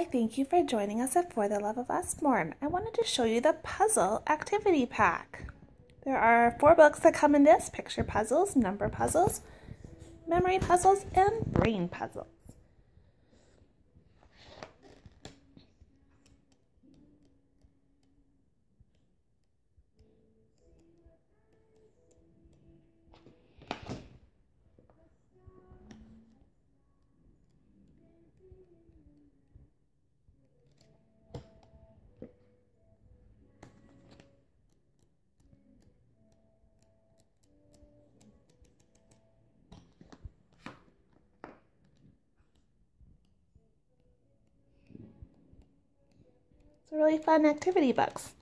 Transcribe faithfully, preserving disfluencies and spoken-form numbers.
Hi, thank you for joining us at For the Love of Usborne. I wanted to show you the puzzle activity pack. There are four books that come in this: picture puzzles, number puzzles, memory puzzles, and brain puzzles. It's a really fun activity books.